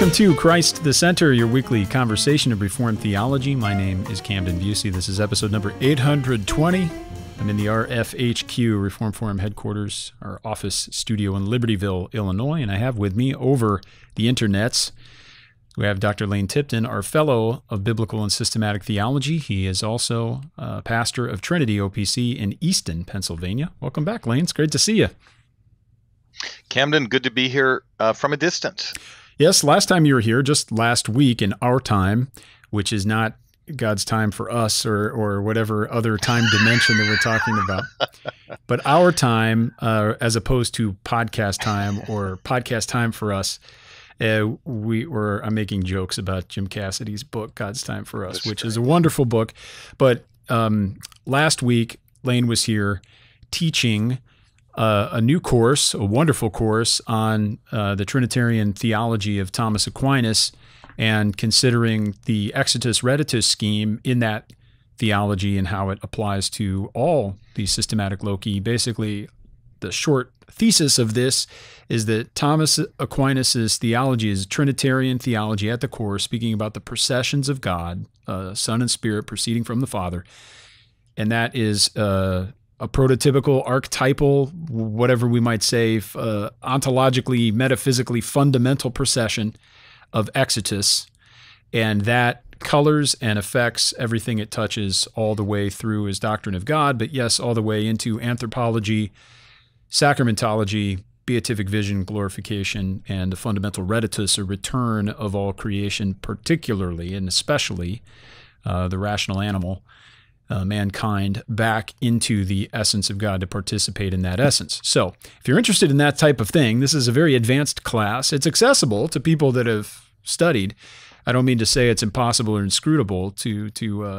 Welcome to Christ the Center, your weekly conversation of Reformed theology. My name is Camden Busey. This is episode number 820. I'm in the RFHQ, Reformed Forum headquarters, our office studio in Libertyville, Illinois, and I have with me over the internets, we have Dr. Lane Tipton, our fellow of Biblical and Systematic Theology. He is also pastor of Trinity OPC in Easton, Pennsylvania. Welcome back, Lane. It's great to see you. Camden, good to be here from a distance. Yes, last time you were here, just last week in our time, which is not God's time for us or whatever other time dimension that we're talking about. But our time, as opposed to podcast time or podcast time for us, I'm making jokes about Jim Cassidy's book, God's Time for Us, which is a wonderful book. But last week, Lane was here teaching a new course, a wonderful course on the Trinitarian theology of Thomas Aquinas and considering the exitus reditus scheme in that theology and how it applies to all the systematic loci. Basically, the short thesis of this is that Thomas Aquinas' theology is Trinitarian theology at the core, speaking about the processions of God, Son and Spirit proceeding from the Father, and that is a prototypical, archetypal, whatever we might say, ontologically, metaphysically fundamental procession of exitus, and that colors and affects everything it touches all the way through as doctrine of God, but yes, all the way into anthropology, sacramentology, beatific vision, glorification, and the fundamental reditus, a return of all creation, particularly and especially the rational animal, mankind, back into the essence of God to participate in that essence. So if you're interested in that type of thing, this is a very advanced class. It's accessible to people that have studied. I don't mean to say it's impossible or inscrutable to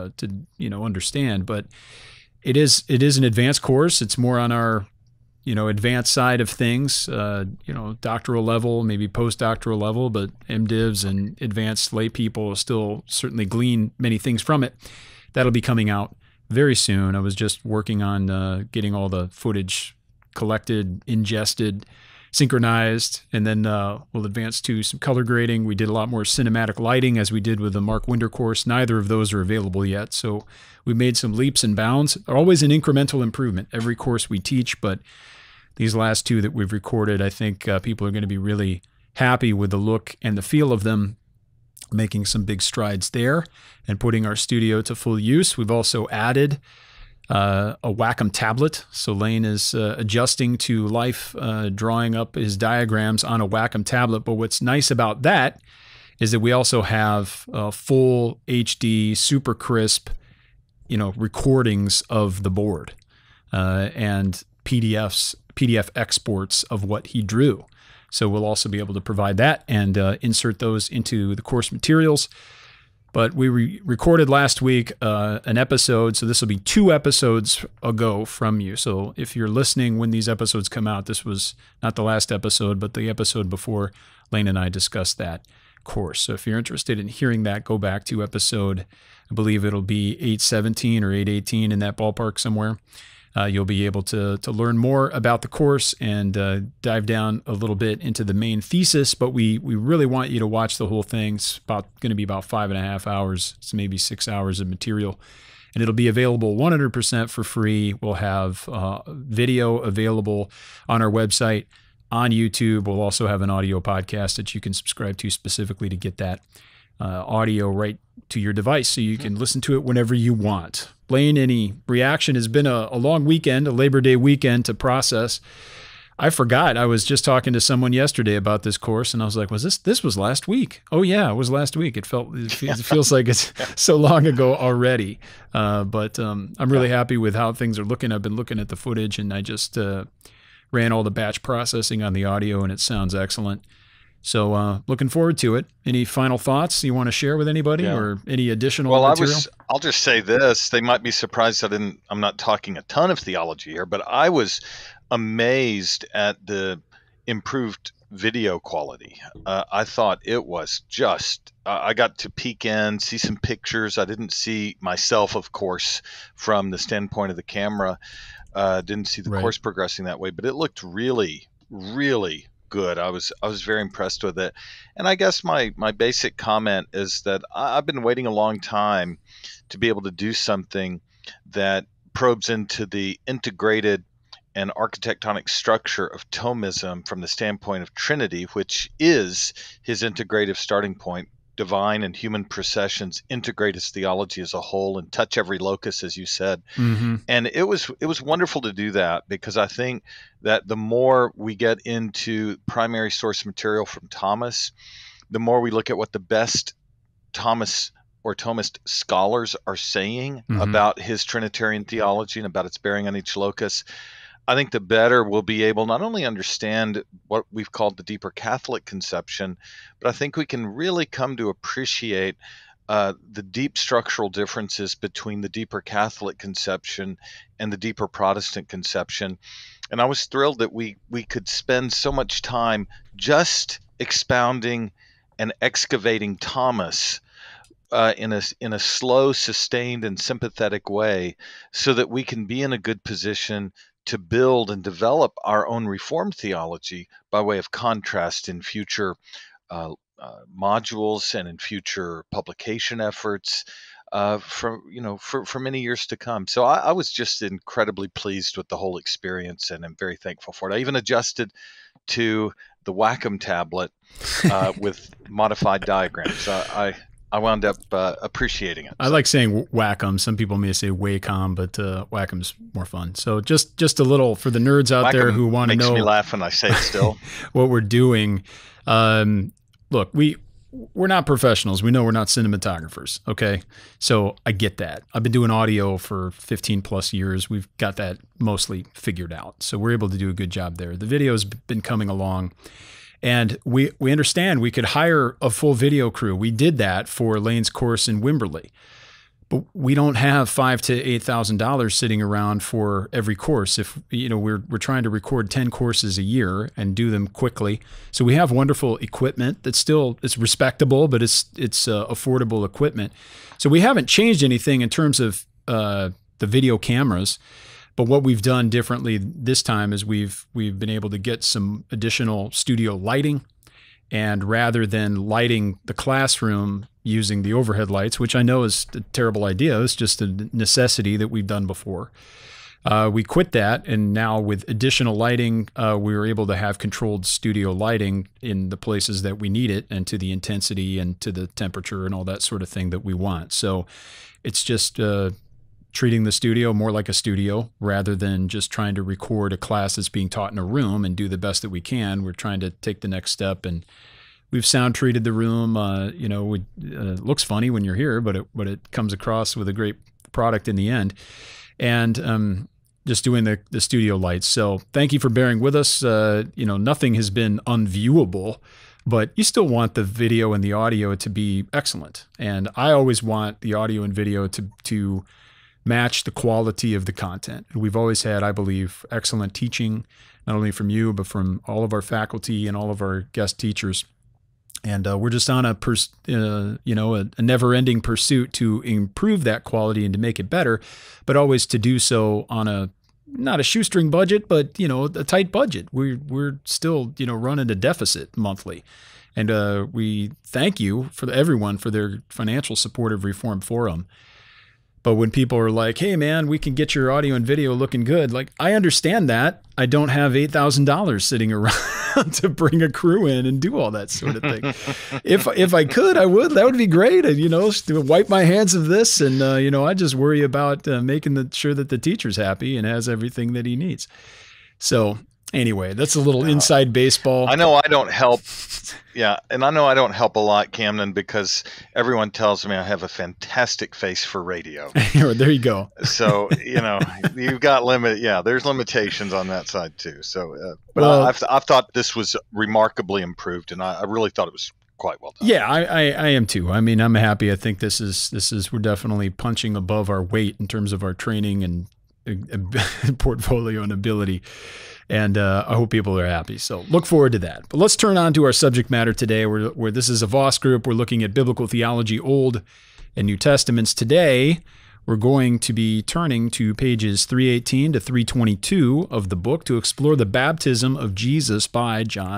understand, but it is an advanced course. It's more on our advanced side of things, doctoral level, maybe postdoctoral level, but MDivs and advanced lay people still certainly glean many things from it. That'll be coming out very soon. I was just working on getting all the footage collected, ingested, synchronized, and then we'll advance to some color grading. We did a lot more cinematic lighting as we did with the Mark Winder course. Neither of those are available yet, so we made some leaps and bounds. Always an incremental improvement every course we teach, but these last two that we've recorded, I think people are going to be really happy with the look and the feel of them, making some big strides there and putting our studio to full use. We've also added a Wacom tablet. So Lane is adjusting to life, drawing up his diagrams on a Wacom tablet. But what's nice about that is that we also have full HD, super crisp, recordings of the board and PDF exports of what he drew. So we'll also be able to provide that and insert those into the course materials. But we recorded last week an episode, so this will be 2 episodes ago from you. So if you're listening when these episodes come out, this was not the last episode, but the episode before Lane and I discussed that course. So if you're interested in hearing that, go back to episode, I believe it'll be 817 or 818 in that ballpark somewhere. You'll be able to learn more about the course and dive down a little bit into the main thesis, but we really want you to watch the whole thing. It's going to be about 5.5 hours. It's maybe 6 hours of material, and it'll be available 100% for free. We'll have video available on our website, on YouTube. We'll also have an audio podcast that you can subscribe to specifically to get that audio right to your device so you can listen to it whenever you want. Lane, any reaction? Has been a long weekend, a Labor Day weekend to process. I forgot. I was just talking to someone yesterday about this course, and I was like, "Was this was last week?" Oh yeah, it was last week. It feels like it's so long ago already. But I'm really happy with how things are looking. I've been looking at the footage, and I just ran all the batch processing on the audio, and it sounds excellent. So looking forward to it. Any final thoughts you want to share with anybody or any additional material? I'll just say this. They might be surprised I'm not talking a ton of theology here, but I was amazed at the improved video quality. I thought it was just, I got to peek in, see some pictures. I didn't see myself, of course, from the standpoint of the camera. Didn't see the course progressing that way, but it looked really, really good. I was very impressed with it. And I guess my basic comment is that I've been waiting a long time to be able to do something that probes into the integrated and architectonic structure of Thomism from the standpoint of Trinity, which is his integrative starting point. Divine and human processions integrate his theology as a whole and touch every locus, as you said. Mm-hmm. And it was wonderful to do that, because I think that the more we get into primary source material from Thomas, the more we look at what the best Thomas or Thomist scholars are saying about his Trinitarian theology and about its bearing on each locus, I think the better we'll be able not only understand what we've called the deeper Catholic conception, but I think we can really come to appreciate the deep structural differences between the deeper Catholic conception and the deeper Protestant conception. And I was thrilled that we could spend so much time just expounding and excavating Thomas in a slow, sustained, and sympathetic way, so that we can be in a good position to build and develop our own Reformed theology by way of contrast in future modules and in future publication efforts for many years to come. So I was just incredibly pleased with the whole experience, and I'm very thankful for it. I even adjusted to the Wacom tablet with modified diagrams. I wound up appreciating it. I like saying Wacom. Some people may say Wacom, but Wacom's more fun. So just a little for the nerds out there who want to know. Makes me laugh when I say it still. What we're doing. Look, we're not professionals. We know we're not cinematographers. Okay. So I get that. I've been doing audio for 15 plus years. We've got that mostly figured out. So we're able to do a good job there. The video's been coming along. And we understand we could hire a full video crew. We did that for Lane's course in Wimberley, but we don't have $5,000 to $8,000 sitting around for every course. If we're trying to record 10 courses a year and do them quickly, so we have wonderful equipment that's it's respectable, but it's affordable equipment. So we haven't changed anything in terms of the video cameras. But what we've done differently this time is we've been able to get some additional studio lighting, and rather than lighting the classroom using the overhead lights, which I know is a terrible idea, it's just a necessity that we've done before. We quit that, and now with additional lighting, we were able to have controlled studio lighting in the places that we need it, and to the intensity and to the temperature and all that sort of thing that we want. So it's just treating the studio more like a studio rather than just trying to record a class that's being taught in a room and do the best that we can. We're trying to take the next step, and we've sound treated the room. It looks funny when you're here, but it comes across with a great product in the end. And just doing the studio lights. So thank you for bearing with us. Nothing has been unviewable, but you still want the video and the audio to be excellent. And I always want the audio and video to match the quality of the content. And we've always had, I believe, excellent teaching, not only from you, but from all of our faculty and all of our guest teachers. And we're just on a never-ending pursuit to improve that quality and to make it better, but always to do so on not a shoestring budget, but a tight budget. We're still running a deficit monthly, and we thank you everyone for their financial support of Reformed Forum. But when people are like, hey, man, we can get your audio and video looking good, like, I understand that. I don't have $8,000 sitting around to bring a crew in and do all that sort of thing. If I could, I would. That would be great. And, to wipe my hands of this. And, I just worry about making sure that the teacher's happy and has everything that he needs. So anyway, that's a little inside baseball. I know I don't help. Yeah. And I know I don't help a lot, Camden, because everyone tells me I have a fantastic face for radio. There you go. So, you've got there's limitations on that side too. So, but I've thought this was remarkably improved, and I really thought it was quite well done. Yeah, I am too. I mean, I'm happy. I think this is we're definitely punching above our weight in terms of our training and portfolio and ability. And I hope people are happy. So look forward to that. But let's turn on to our subject matter today, where this is a Voss group. We're looking at biblical theology, Old and New Testaments. Today, we're going to be turning to pages 318 to 322 of the book to explore the baptism of Jesus by John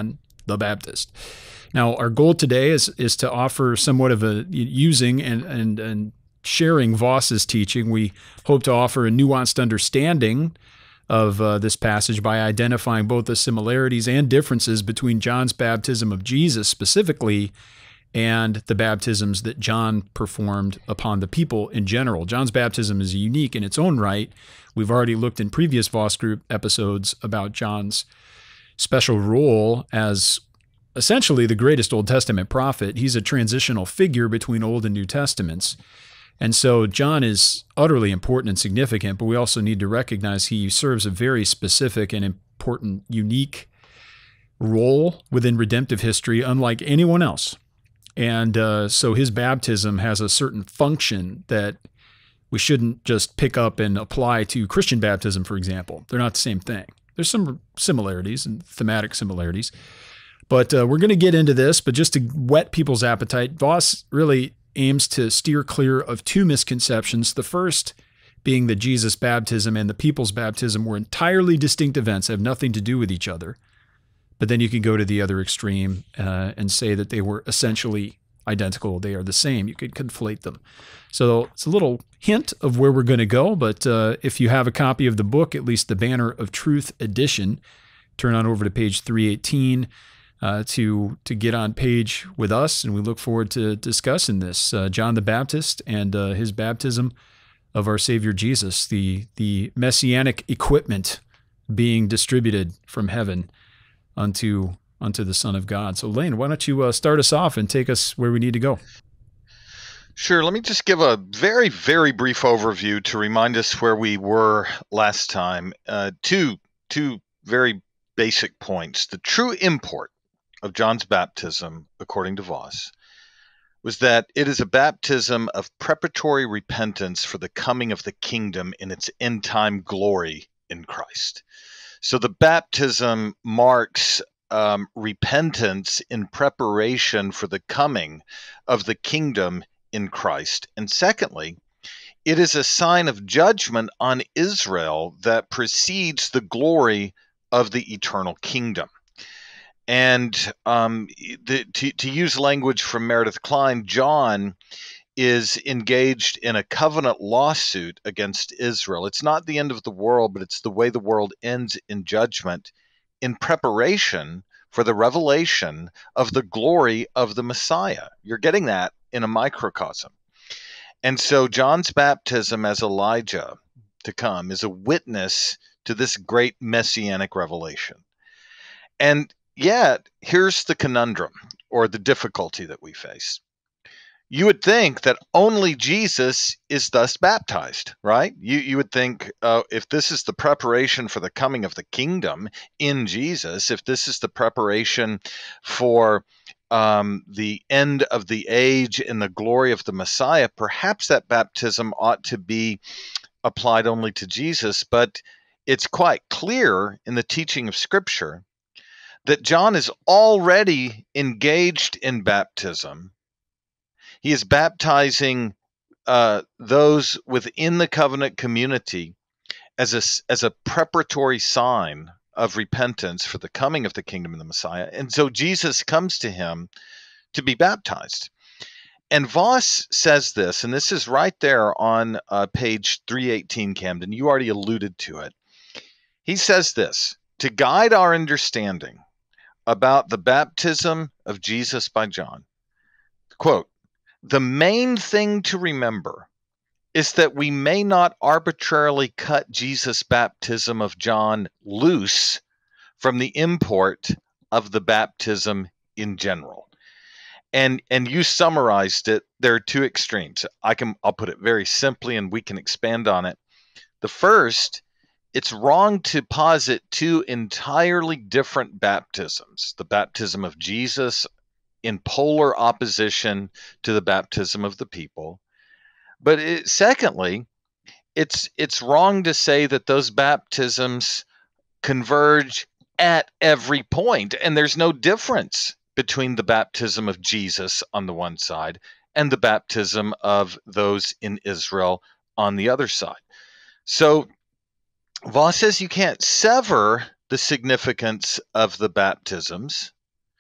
the Baptist. Now, our goal today is to offer somewhat of a using and sharing Voss's teaching. We hope to offer a nuanced understanding of this passage by identifying both the similarities and differences between John's baptism of Jesus specifically and the baptisms that John performed upon the people in general. John's baptism is unique in its own right. We've already looked in previous Voss Group episodes about John's special role as essentially the greatest Old Testament prophet. He's a transitional figure between Old and New Testaments. And so John is utterly important and significant, but we also need to recognize he serves a very specific and important, unique role within redemptive history, unlike anyone else. And so his baptism has a certain function that we shouldn't just pick up and apply to Christian baptism, for example. They're not the same thing. There's some similarities and thematic similarities. But we're going to get into this, but just to whet people's appetite, Voss really aims to steer clear of two misconceptions. The first being that Jesus' baptism and the people's baptism were entirely distinct events, have nothing to do with each other. But then you can go to the other extreme and say that they were essentially identical. They are the same. You could conflate them. So it's a little hint of where we're going to go. But if you have a copy of the book, at least the Banner of Truth edition, turn on over to page 318 to get on page with us. And we look forward to discussing this. John the Baptist and his baptism of our Savior Jesus, the messianic equipment being distributed from heaven unto the Son of God. So Lane, why don't you start us off and take us where we need to go? Sure. Let me just give a very, very brief overview to remind us where we were last time. Two very basic points. The true import of John's baptism, according to Voss, was that it is a baptism of preparatory repentance for the coming of the kingdom in its end-time glory in Christ. So the baptism marks repentance in preparation for the coming of the kingdom in Christ. And secondly, it is a sign of judgment on Israel that precedes the glory of the eternal kingdom. And to use language from Meredith Kline, John is engaged in a covenant lawsuit against Israel. It's not the end of the world, but it's the way the world ends in judgment in preparation for the revelation of the glory of the Messiah. You're getting that in a microcosm. And so John's baptism as Elijah to come is a witness to this great messianic revelation. And yet, here's the conundrum or the difficulty that we face. You would think that only Jesus is thus baptized, right? You would think if this is the preparation for the coming of the kingdom in Jesus, if this is the preparation for the end of the age and the glory of the Messiah, perhaps that baptism ought to be applied only to Jesus. But it's quite clear in the teaching of Scripture that John is already engaged in baptism. He is baptizing those within the covenant community as a preparatory sign of repentance for the coming of the kingdom of the Messiah. And so Jesus comes to him to be baptized. And Voss says this, and this is right there on page 318, Camden. You already alluded to it. He says this, to guide our understanding about the baptism of Jesus by John. Quote, the main thing to remember is that we may not arbitrarily cut Jesus' baptism of John loose from the import of the baptism in general. And you summarized it. There are two extremes. I'll put it very simply and we can expand on it. The first, it's wrong to posit two entirely different baptisms. The baptism of Jesus in polar opposition to the baptism of the people. But secondly, it's wrong to say that those baptisms converge at every point, and there's no difference between the baptism of Jesus on the one side and the baptism of those in Israel on the other side. So Voss says you can't sever the significance of the baptisms,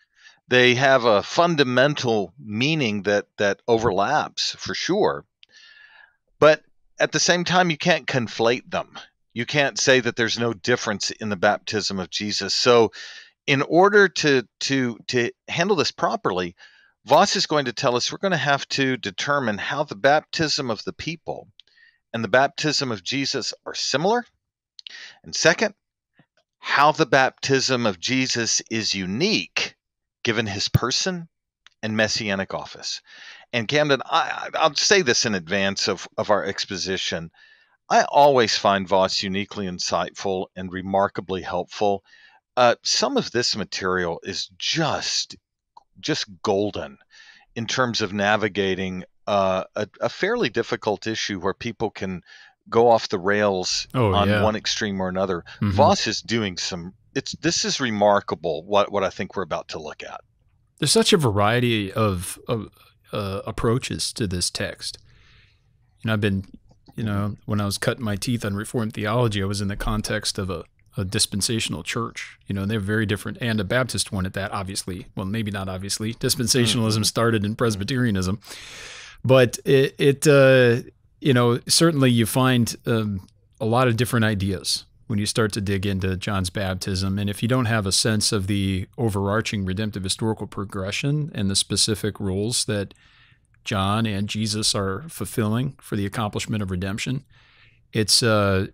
They have a fundamental meaning that overlaps for sure. But at the same time, you can't conflate them. You can't say that there's no difference in the baptism of Jesus. So in order to handle this properly, Voss is going to tell us we're going to have to determine how the baptism of the people and the baptism of Jesus are similar. And second, how the baptism of Jesus is unique given his person and messianic office. And Camden, I'll say this in advance of our exposition. I always find Voss uniquely insightful and remarkably helpful. Some of this material is just golden in terms of navigating a fairly difficult issue where people can go off the rails on one extreme or another. Voss is doing this is remarkable what I think we're about to look at. There's such a variety of approaches to this text. I've been, when I was cutting my teeth on Reformed theology, I was in the context of a dispensational church, and they're very different, and a Baptist one at that, obviously. Well, maybe not obviously. Dispensationalism started in Presbyterianism, but it certainly you find a lot of different ideas when you start to dig into John's baptism. And if you don't have a sense of the overarching redemptive historical progression and the specific roles that John and Jesus are fulfilling for the accomplishment of redemption, you're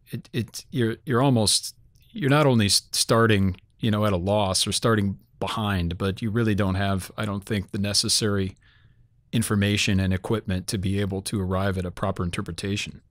not only starting, at a loss or starting behind, but you really don't have, I don't think, the necessary information and equipment to be able to arrive at a proper interpretation.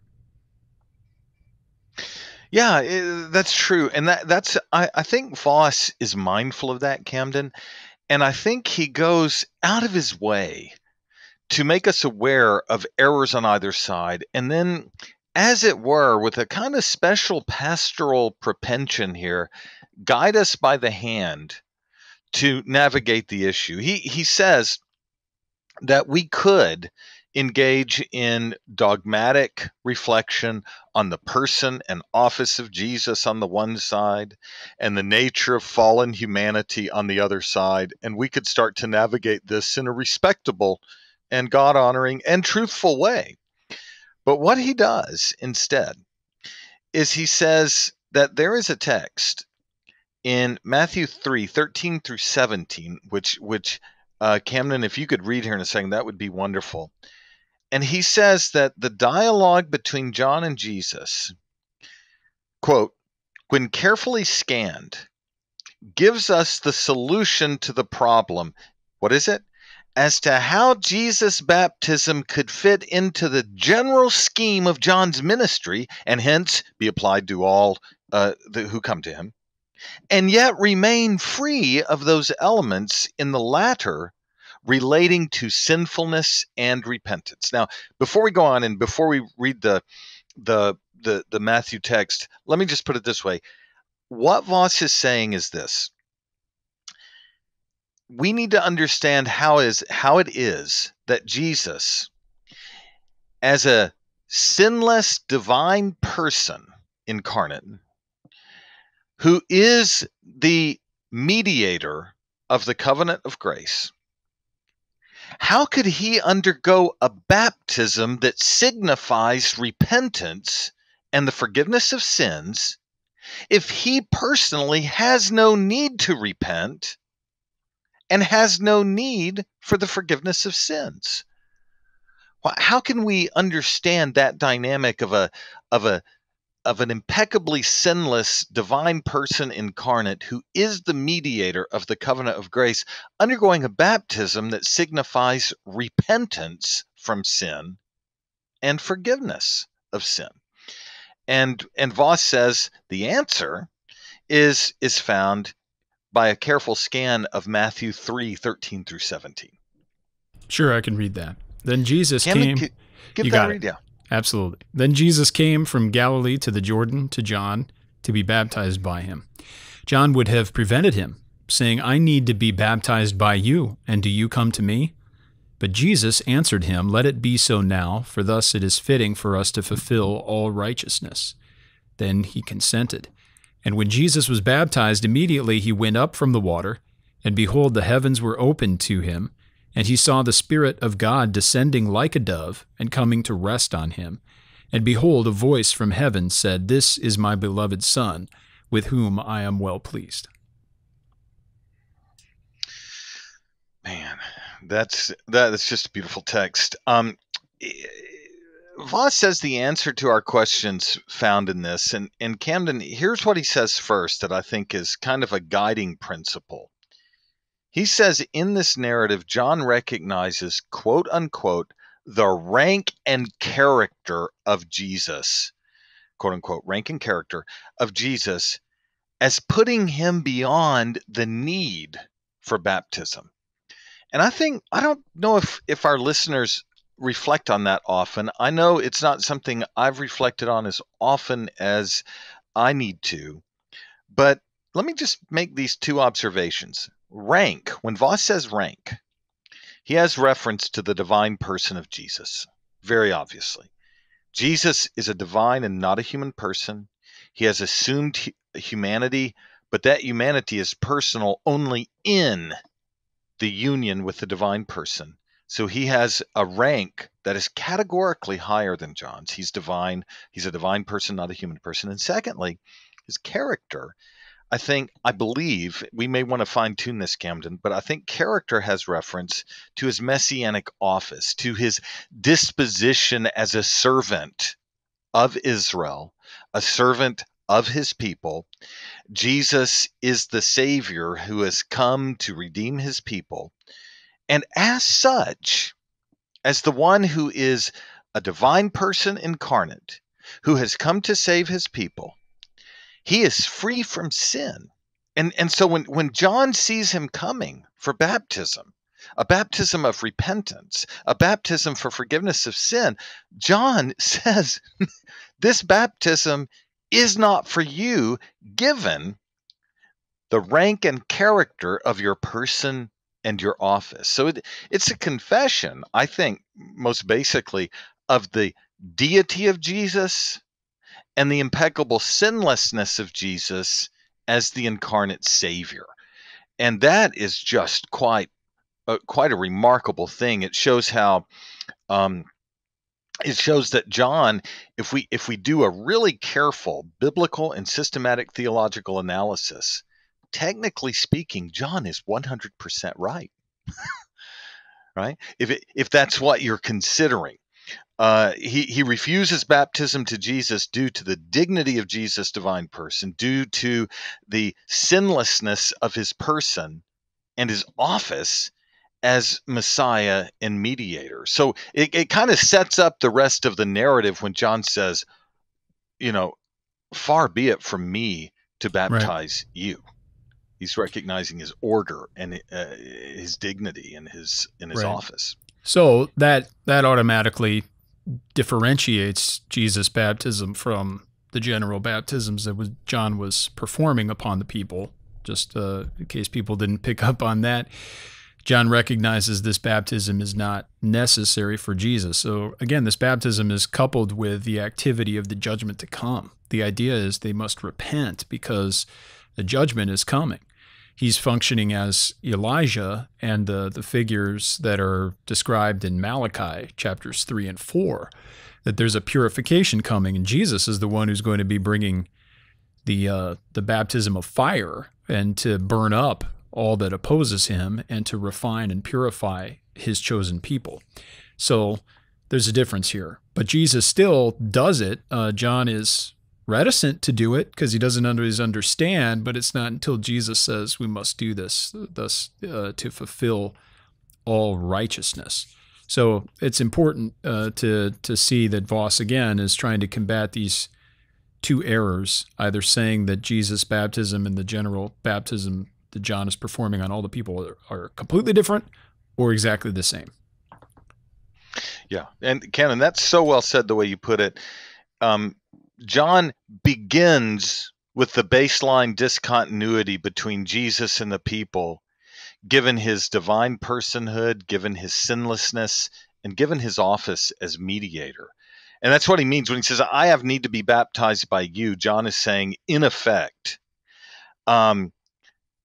Yeah, that's true. And I think Voss is mindful of that, Camden. And I think he goes out of his way to make us aware of errors on either side. And then, as it were, with a kind of special pastoral propension here, guide us by the hand to navigate the issue. He says that we could engage in dogmatic reflection on the person and office of Jesus on the one side and the nature of fallen humanity on the other side. And we could start to navigate this in a respectable and God-honoring and truthful way. But what he does instead is he says that there is a text in Matthew 3:13 through 17, which Camden, if you could read here in a second, that would be wonderful. And he says that the dialogue between John and Jesus, quote, when carefully scanned, gives us the solution to the problem. What is it? As to how Jesus' baptism could fit into the general scheme of John's ministry and hence be applied to all who come to him, and yet remain free of those elements in the latter relating to sinfulness and repentance. Now, before we go on and before we read the Matthew text, let me just put it this way. What Voss is saying is this. We need to understand how it is that Jesus, as a sinless divine person incarnate, who is the mediator of the covenant of grace, how could he undergo a baptism that signifies repentance and the forgiveness of sins if he personally has no need to repent and has no need for the forgiveness of sins? How can we understand that dynamic of an impeccably sinless divine person incarnate who is the mediator of the covenant of grace undergoing a baptism that signifies repentance from sin and forgiveness of sin? And Voss says the answer is found by a careful scan of Matthew 3:13 through 17. Sure, I can read that. Then Jesus came. Give that a read, yeah. Absolutely. Then Jesus came from Galilee to the Jordan to John to be baptized by him. John would have prevented him, saying, I need to be baptized by you, and do you come to me? But Jesus answered him, Let it be so now, for thus it is fitting for us to fulfill all righteousness. Then he consented. And when Jesus was baptized, immediately he went up from the water, And behold, the heavens were opened to him, and he saw the Spirit of God descending like a dove and coming to rest on him. And behold, a voice from heaven said, This is my beloved Son, with whom I am well pleased. Man, that's just a beautiful text. Voss says the answer to our questions found in this, and Camden, here's what he says first that I think is kind of a guiding principle. He says in this narrative, John recognizes, quote unquote, the rank and character of Jesus, quote unquote, rank and character of Jesus, as putting him beyond the need for baptism. And I don't know if our listeners reflect on that often. I know it's not something I've reflected on as often as I need to, but let me just make these two observations. Rank, when Voss says rank, he has reference to the divine person of Jesus, very obviously. Jesus is a divine and not a human person. He has assumed humanity, but that humanity is personal only in the union with the divine person. So he has a rank that is categorically higher than John's. He's divine. He's a divine person, not a human person. And secondly, his character, I believe, we may want to fine tune this, Camden, but I think character has reference to his messianic office, to his disposition as a servant of Israel, a servant of his people. Jesus is the Savior who has come to redeem his people. And as such, as the one who is a divine person incarnate, who has come to save his people, he is free from sin. And so when John sees him coming for baptism, a baptism of repentance, a baptism for forgiveness of sin, John says, this baptism is not for you, given the rank and character of your person and your office. So it's a confession, I think, most basically, of the deity of Jesus and the impeccable sinlessness of Jesus as the incarnate Savior. And that is just quite a remarkable thing. It shows how it shows that John, if we do a really careful biblical and systematic theological analysis, technically speaking, John is 100% right. Right? If that's what you're considering. He refuses baptism to Jesus due to the dignity of Jesus' divine person, due to the sinlessness of his person and his office as Messiah and mediator. So it kind of sets up the rest of the narrative when John says, far be it from me to baptize you. He's recognizing his order and his dignity in his office. So that automatically differentiates Jesus' baptism from the general baptisms that John was performing upon the people. Just in case people didn't pick up on that, John recognizes this baptism is not necessary for Jesus. So again, this baptism is coupled with the activity of the judgment to come. The idea is they must repent because the judgment is coming. He's functioning as Elijah and the figures that are described in Malachi chapters 3 and 4, that there's a purification coming, and Jesus is the one who's going to be bringing the baptism of fire and to burn up all that opposes him and to refine and purify his chosen people. So there's a difference here. But Jesus still does it. John is reticent to do it because he doesn't always understand, but it's not until Jesus says we must do this, thus to fulfill all righteousness. So it's important to see that Voss, again, is trying to combat these two errors, either saying that Jesus' baptism and the general baptism that John is performing on all the people are completely different or exactly the same. Yeah, and Canon, that's so well said the way you put it. John begins with the baseline discontinuity between Jesus and the people, given his divine personhood, given his sinlessness, and given his office as mediator. And that's what he means when he says, I have need to be baptized by you. John is saying, in effect,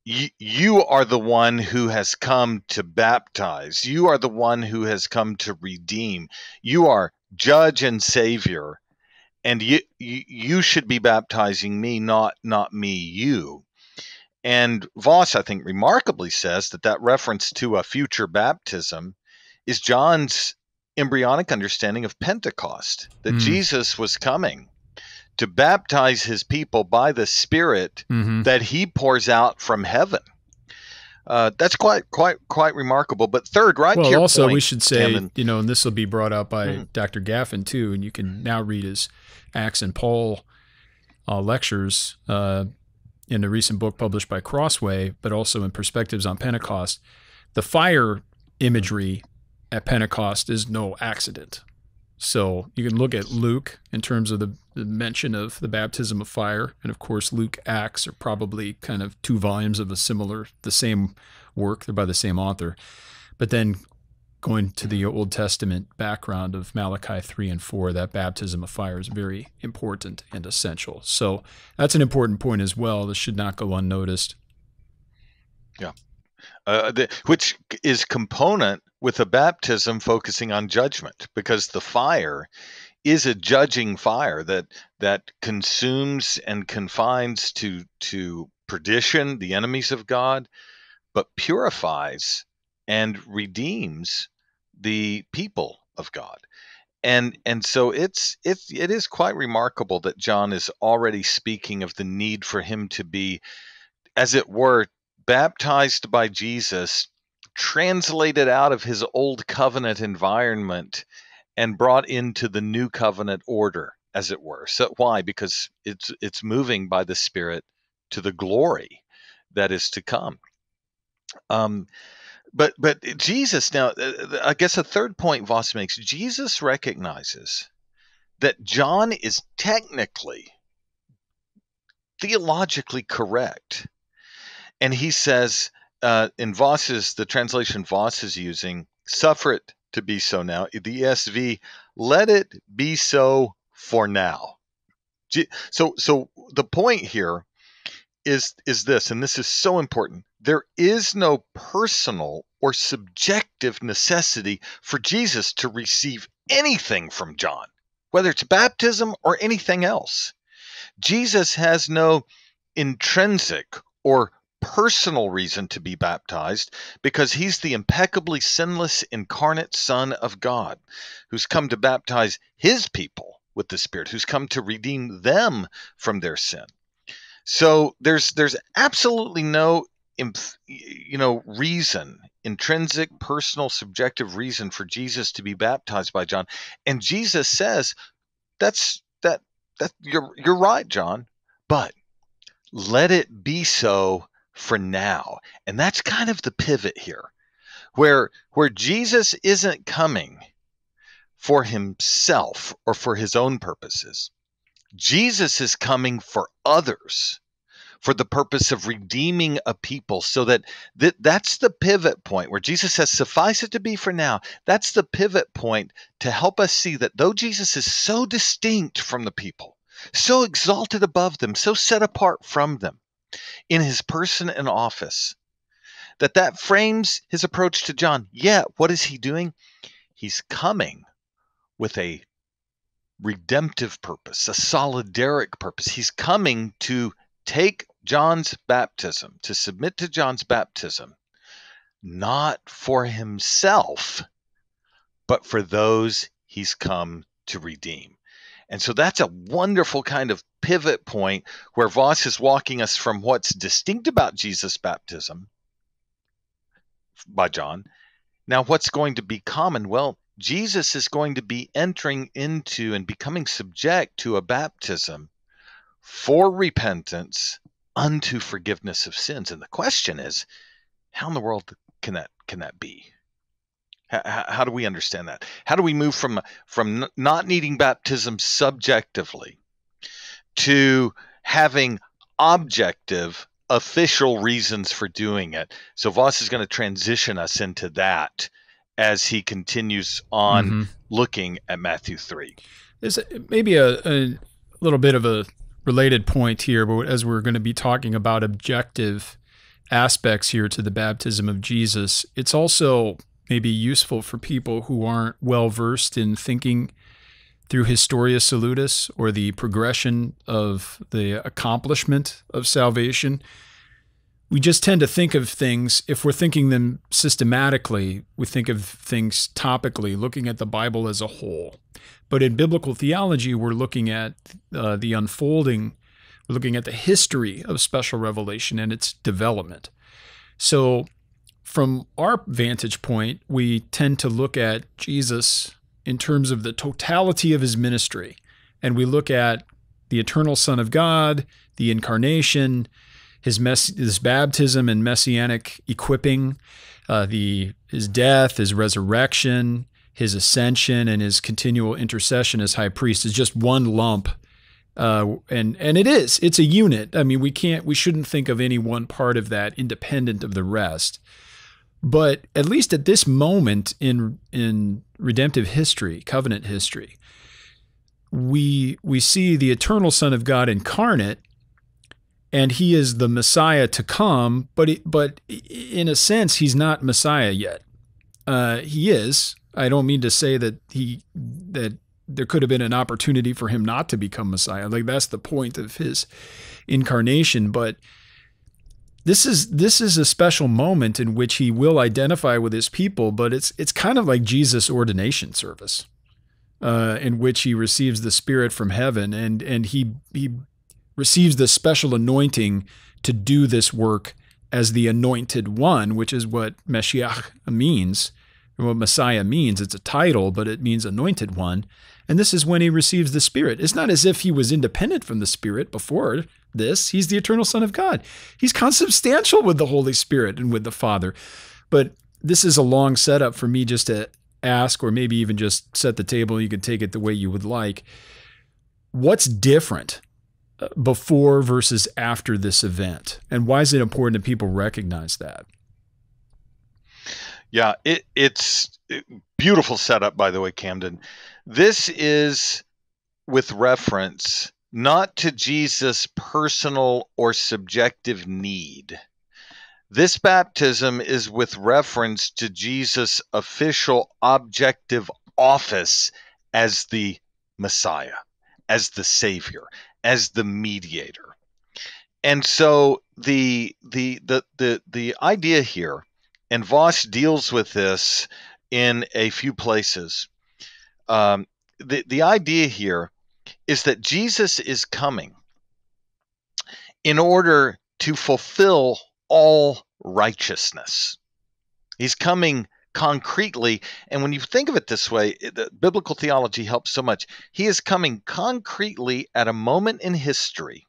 you are the one who has come to baptize. You are the one who has come to redeem. You are judge and savior, and you should be baptizing me, not me, you. And Voss, I think, remarkably says that reference to a future baptism is John's embryonic understanding of Pentecost, that Mm. Jesus was coming to baptize his people by the Spirit Mm-hmm. that he pours out from heaven. That's quite remarkable. But third, right to Well, your also we point, should say, Hammond. and this will be brought up by Mhm. Dr. Gaffin too, and you can now read his Acts and Paul lectures in the recent book published by Crossway, but also in Perspectives on Pentecost. The fire imagery at Pentecost is no accident. So you can look at Luke in terms of the mention of the baptism of fire, and of course Luke Acts are probably kind of two volumes of the same work. They're by the same author. But then going to the Old Testament background of Malachi 3 and 4, that baptism of fire is very important and essential. So that's an important point as well. This should not go unnoticed. Yeah. Which is component with a baptism focusing on judgment, because the fire is a judging fire that consumes and confines to perdition, the enemies of God, but purifies and redeems the people of God. And so it is quite remarkable that John is already speaking of the need for him to be, as it were, baptized by Jesus, translated out of his old covenant environment and brought into the new covenant order, as it were. So why? Because it's moving by the Spirit to the glory that is to come. But Jesus now, I guess a third point Voss makes, Jesus recognizes that John is technically, theologically correct. And he says, in Voss's, the translation Voss is using, suffer it to be so now. The ESV, let it be so for now. So the point here is this, and this is so important. There is no personal or subjective necessity for Jesus to receive anything from John, whether it's baptism or anything else. Jesus has no intrinsic or personal reason to be baptized, because he's the impeccably sinless incarnate Son of God who's come to baptize his people with the Spirit, who's come to redeem them from their sin. So there's absolutely no reason, intrinsic, personal, subjective reason for Jesus to be baptized by John. And Jesus says, that you're right, John, but let it be so for now. And that's kind of the pivot here, where Jesus isn't coming for himself or for his own purposes. Jesus is coming for others, for the purpose of redeeming a people, so that's the pivot point where Jesus says, suffice it to be for now. That's the pivot point to help us see that though Jesus is so distinct from the people, so exalted above them, so set apart from them in his person and office, that frames his approach to John. Yet, what is he doing? He's coming with a redemptive purpose, a solidaric purpose. He's coming to take John's baptism, to submit to John's baptism, not for himself, but for those he's come to redeem. And so that's a wonderful kind of pivot point where Voss is walking us from what's distinct about Jesus' baptism by John. Now, what's going to be common? Well, Jesus is going to be entering into and becoming subject to a baptism for repentance unto forgiveness of sins. And the question is, how in the world can that be? How do we understand that? How do we move from not needing baptism subjectively to having objective, official reasons for doing it? So Voss is going to transition us into that as he continues on looking at Matthew 3. There's maybe a little bit of a related point here, but as we're going to be talking about objective aspects here to the baptism of Jesus. It's also maybe useful for people who aren't well versed in thinking through Historia Salutis, or the progression of the accomplishment of salvation. We just tend to think of things, if we're thinking them systematically, we think of things topically, looking at the Bible as a whole. But in biblical theology, we're looking at the unfolding, we're looking at the history of special revelation and its development. So from our vantage point, we tend to look at Jesus in terms of the totality of his ministry. And we look at the eternal Son of God, the incarnation, his baptism and messianic equipping, his death, his resurrection, his ascension, and his continual intercession as high priest is just one lump. And it's a unit. I mean, we shouldn't think of any one part of that independent of the rest. But at least at this moment in redemptive history, covenant history, we see the eternal Son of God incarnate, and he is the Messiah to come. But in a sense, he's not Messiah yet. He is. I don't mean to say that there could have been an opportunity for him not to become Messiah. Like, that's the point of his incarnation. But this is a special moment in which he will identify with his people, but it's kind of like Jesus' ordination service, in which he receives the Spirit from heaven, and he receives the special anointing to do this work as the anointed one, which is what Mashiach means, what Messiah means. It's a title, but it means anointed one. And this is when he receives the Spirit. It's not as if he was independent from the Spirit before this. He's the eternal Son of God. He's consubstantial with the Holy Spirit and with the Father. But this is a long setup for me just to ask, or maybe even just set the table. You can take it the way you would like. What's different before versus after this event? And why is it important that people recognize that? Yeah, it's beautiful setup, by the way, Camden. This is with reference not to Jesus' personal or subjective need. This baptism is with reference to Jesus' official objective office as the Messiah, as the Savior, as the mediator. And so the idea here, and Voss deals with this in a few places. The idea here is that Jesus is coming in order to fulfill all righteousness. He's coming concretely. And when you think of it this way, the biblical theology helps so much. He is coming concretely at a moment in history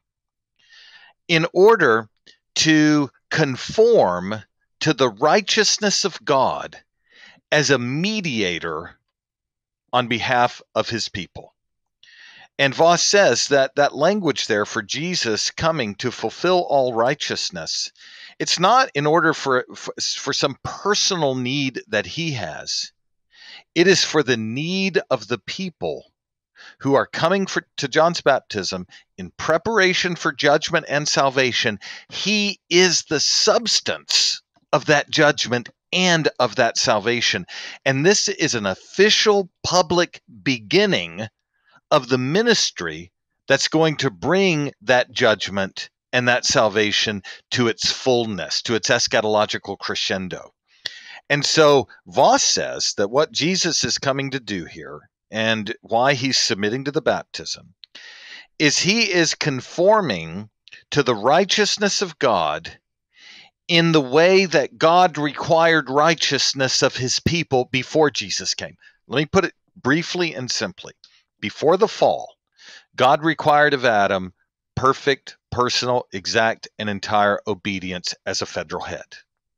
in order to conform to the righteousness of God as a mediator on behalf of his people. And Voss says that that language there for Jesus coming to fulfill all righteousness, it's not in order for some personal need that he has. It is for the need of the people who are coming to John's baptism in preparation for judgment and salvation. He is the substance of that judgment and of that salvation. And this is an official public beginning of the ministry that's going to bring that judgment and that salvation to its fullness, to its eschatological crescendo. And so Voss says that what Jesus is coming to do here, and why he's submitting to the baptism, is he is conforming to the righteousness of God in the way that God required righteousness of his people before Jesus came. Let me put it briefly and simply. Before the fall, God required of Adam perfect, personal, exact, and entire obedience as a federal head.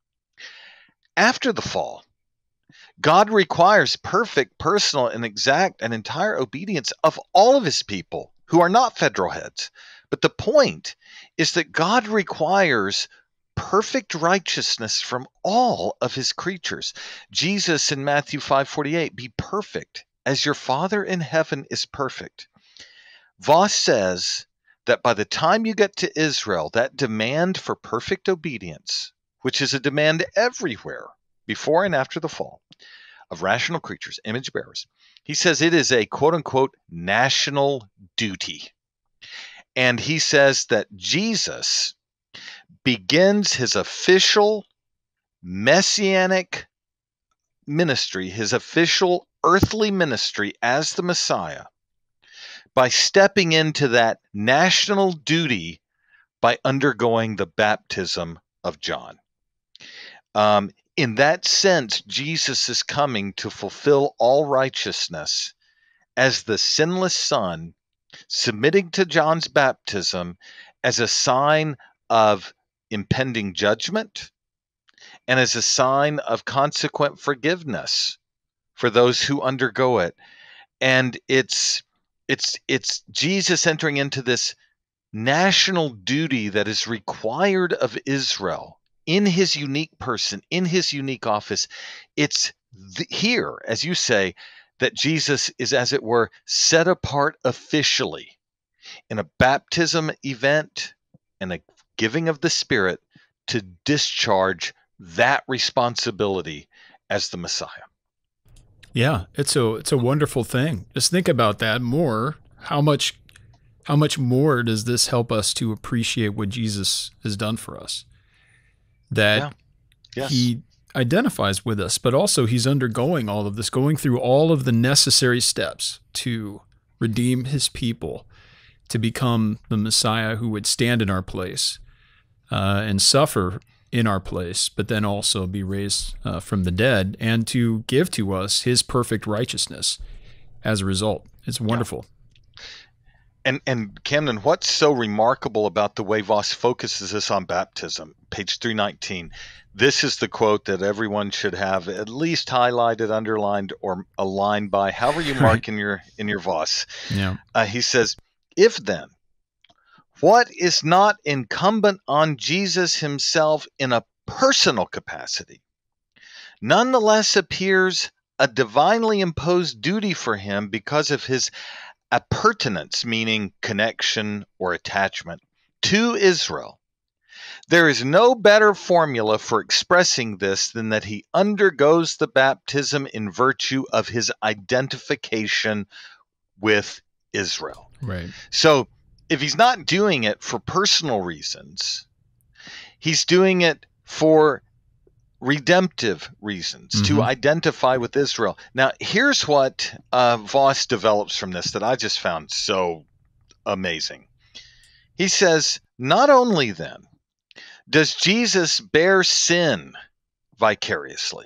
After the fall, God requires perfect, personal, and exact, and entire obedience of all of his people who are not federal heads. But the point is that God requires perfect righteousness from all of his creatures. Jesus in Matthew 5:48, be perfect as your Father in heaven is perfect. Voss says that by the time you get to Israel, that demand for perfect obedience which is a demand everywhere before and after the fall of rational creatures, image bearers. He says it is a quote unquote national duty. And he says that Jesus begins his official messianic ministry, his official earthly ministry as the Messiah, by stepping into that national duty by undergoing the baptism of John. In that sense, Jesus is coming to fulfill all righteousness as the sinless Son, submitting to John's baptism as a sign of impending judgment and as a sign of consequent forgiveness for those who undergo it. And it's Jesus entering into this national duty that is required of Israel in his unique person, in his unique office. It's here, as you say, that Jesus is, as it were, set apart officially in a baptism event and a giving of the Spirit to discharge that responsibility as the Messiah. Yeah, it's a wonderful thing. Just think about that more. How much more does this help us to appreciate what Jesus has done for us? That Yeah. Yes. he identifies with us, but also he's undergoing all of this, going through all of the necessary steps to redeem his people, to become the Messiah who would stand in our place and suffer in our place, but then also be raised from the dead and to give to us his perfect righteousness as a result. It's wonderful. Yeah. And Camden, what's so remarkable about the way Voss focuses us on baptism, page 319, this is the quote that everyone should have at least highlighted, underlined, or aligned by, however you mark in your Voss. Yeah. He says, if then, what is not incumbent on Jesus himself in a personal capacity, nonetheless appears a divinely imposed duty for him because of his appurtenance, meaning connection or attachment, to Israel. There is no better formula for expressing this than that he undergoes the baptism in virtue of his identification with Israel. Right. So if he's not doing it for personal reasons, he's doing it for redemptive reasons, to identify with Israel. Now, here's what Voss develops from this that I just found so amazing. He says, not only then does Jesus bear sin vicariously,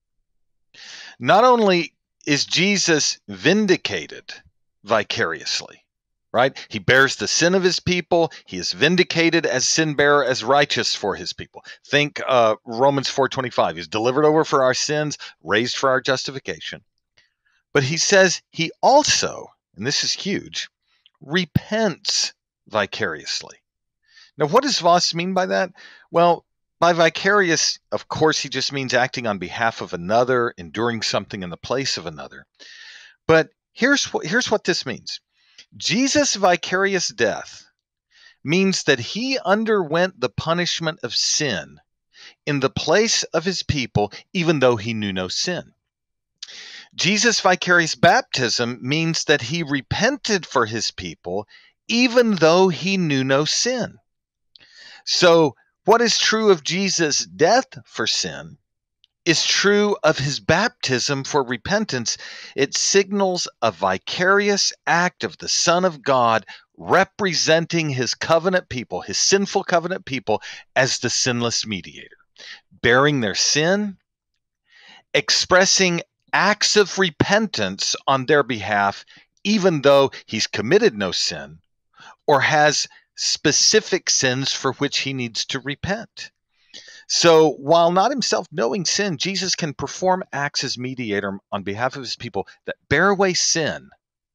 not only is Jesus vindicated vicariously, right? He bears the sin of his people. He is vindicated as sin bearer, as righteous for his people. Think Romans 4:25. He's delivered over for our sins, raised for our justification. But he says he also, and this is huge, repents vicariously. Now, what does Voss mean by that? Well, by vicarious, of course, he just means acting on behalf of another, enduring something in the place of another. But here's what this means. Jesus' vicarious death means that he underwent the punishment of sin in the place of his people, even though he knew no sin. Jesus' vicarious baptism means that he repented for his people, even though he knew no sin. So what is true of Jesus' death for sin is true of his baptism for repentance. It signals a vicarious act of the Son of God representing his covenant people, his sinful covenant people, as the sinless mediator, bearing their sin, expressing acts of repentance on their behalf, even though he's committed no sin or has specific sins for which he needs to repent. So while not himself knowing sin, Jesus can perform acts as mediator on behalf of his people that bear away sin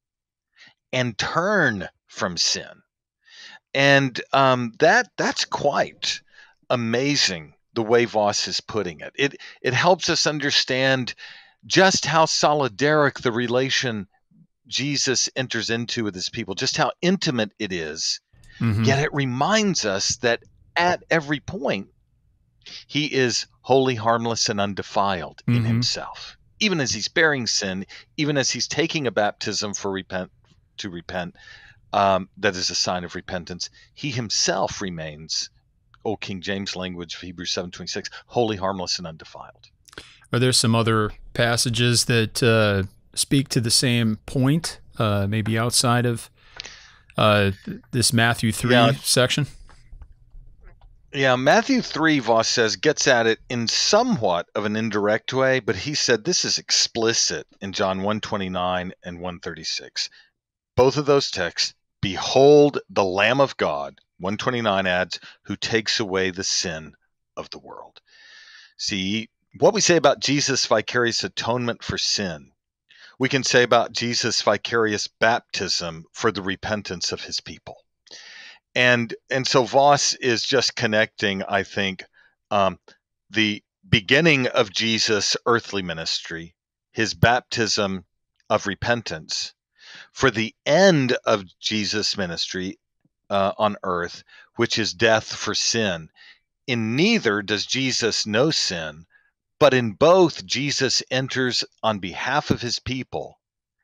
and turn from sin. And that's quite amazing the way Voss is putting it. It helps us understand just how solidaric the relation Jesus enters into with his people, just how intimate it is. Yet it reminds us that at every point, He is holy, harmless, and undefiled in Mm-hmm. himself. Even as he's bearing sin, even as he's taking a baptism to repent, that is a sign of repentance, he himself remains, Old King James language of Hebrews 7:26, holy, harmless, and undefiled. Are there some other passages that speak to the same point, maybe outside of this Matthew 3 Yeah, section? yeah. Matthew 3, Voss says, gets at it in somewhat of an indirect way, but he said this is explicit in John 1:29 and 1:36. Both of those texts, behold the Lamb of God, 1:29 adds, who takes away the sin of the world. See, what we say about Jesus' vicarious atonement for sin, we can say about Jesus' vicarious baptism for the repentance of his people. And so Voss is just connecting, I think, the beginning of Jesus' earthly ministry, his baptism of repentance, for the end of Jesus' ministry on earth, which is death for sin. In neither does Jesus know sin, but in both Jesus enters on behalf of his people,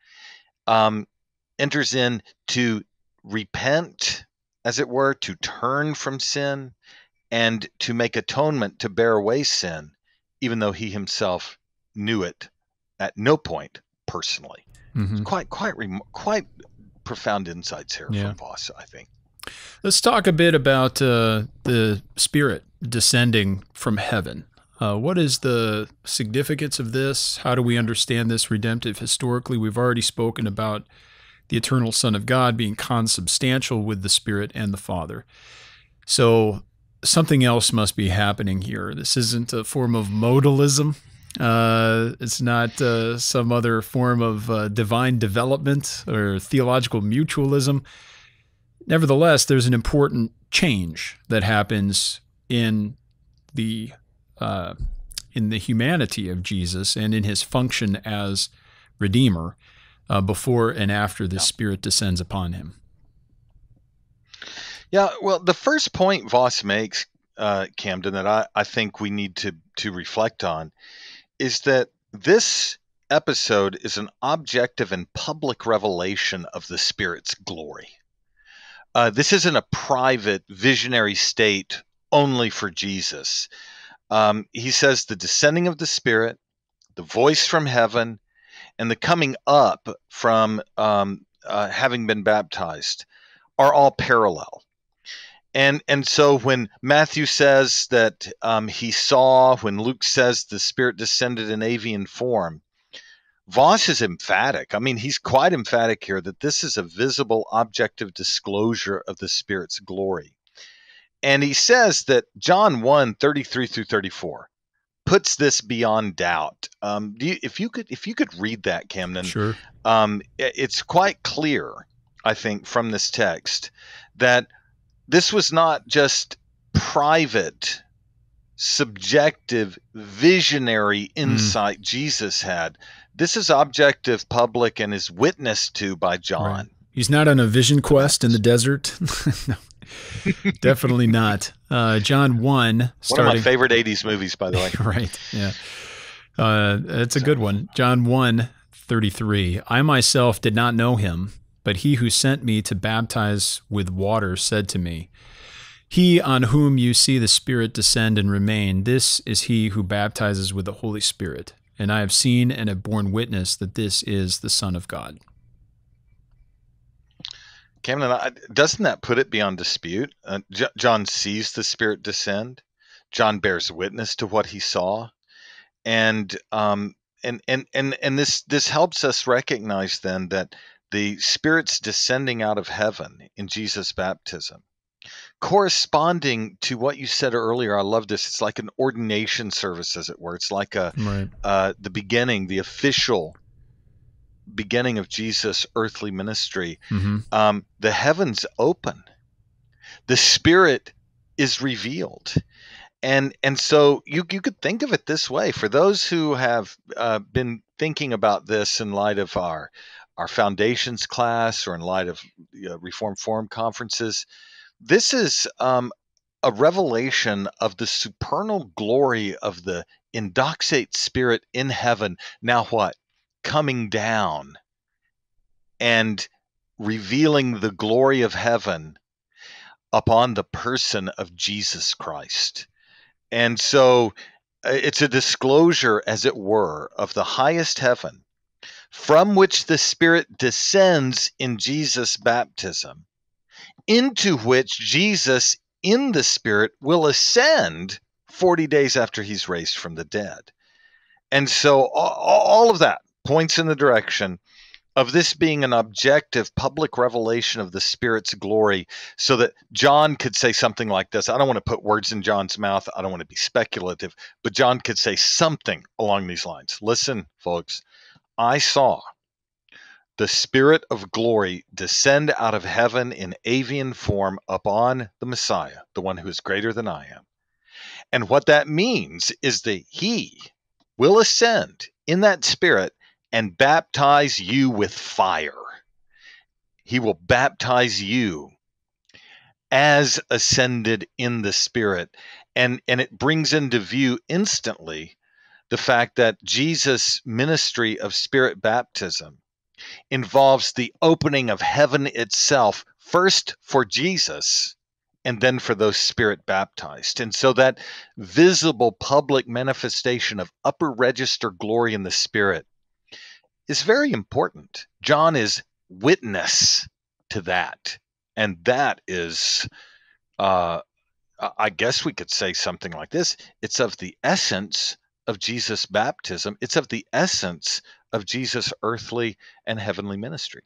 enters in to repent, as it were, to turn from sin and to make atonement to bear away sin, even though he himself knew it at no point personally. Mm-hmm. Quite profound insights here Yeah. from Voss, I think. Let's talk a bit about the Spirit descending from heaven. What is the significance of this? How do we understand this redemptive historically? We've already spoken about the eternal Son of God being consubstantial with the Spirit and the Father. So something else must be happening here. This isn't a form of modalism. It's not some other form of divine development or theological mutualism. Nevertheless, there's an important change that happens in the humanity of Jesus and in his function as Redeemer before and after the Spirit descends upon him. Yeah, well, the first point Voss makes, Camden, that I think we need to reflect on is that this episode is an objective and public revelation of the Spirit's glory. This isn't a private visionary state only for Jesus. He says the descending of the Spirit, the voice from heaven, and the coming up from having been baptized are all parallel. And so when Matthew says that he saw, when Luke says the Spirit descended in avian form, Voss is emphatic. I mean, he's quite emphatic here that this is a visible, objective disclosure of the Spirit's glory. And he says that John 1:33 through 34 puts this beyond doubt. If you could read that, Camden, Sure. It's quite clear, I think, from this text that this was not just private, subjective, visionary insight Jesus had. This is objective, public, and is witnessed to by John. Right. He's not on a vision quest in the desert. No, definitely not. John 1. One of my favorite 80s movies, by the way. Right, yeah. It's a good one. John 1:33. I myself did not know him, but he who sent me to baptize with water said to me, he on whom you see the Spirit descend and remain, this is he who baptizes with the Holy Spirit. And I have seen and have borne witness that this is the Son of God. Cameron, doesn't that put it beyond dispute? John sees the Spirit descend. John bears witness to what he saw, and this helps us recognize then that the Spirit's descending out of heaven in Jesus' baptism, corresponding to what you said earlier. I love this. It's like an ordination service, as it were. It's like the beginning, the official beginning of Jesus' earthly ministry. Mm-hmm. The heavens open. The Spirit is revealed. And so you could think of it this way. For those who have been thinking about this in light of our foundations class or in light of Reformed Forum conferences, this is a a revelation of the supernal glory of the indoxate spirit in heaven. Now what? Coming down and revealing the glory of heaven upon the person of Jesus Christ. And so it's a disclosure, as it were, of the highest heaven, from which the Spirit descends in Jesus' baptism, into which Jesus in the Spirit will ascend 40 days after he's raised from the dead. And so all of that points in the direction of this being an objective public revelation of the Spirit's glory, so that John could say something like this. I don't want to put words in John's mouth. I don't want to be speculative, but John could say something along these lines. Listen, folks, I saw the Spirit of glory descend out of heaven in avian form upon the Messiah, the one who is greater than I am. And what that means is that he will ascend in that Spirit and baptize you with fire. He will baptize you as ascended in the Spirit. And it brings into view instantly the fact that Jesus' ministry of Spirit baptism involves the opening of heaven itself, first for Jesus and then for those Spirit baptized. And so that visible public manifestation of upper register glory in the Spirit is very important. John is witness to that. And that is, I guess we could say something like this. It's of the essence of Jesus' baptism. It's of the essence of Jesus' earthly and heavenly ministry.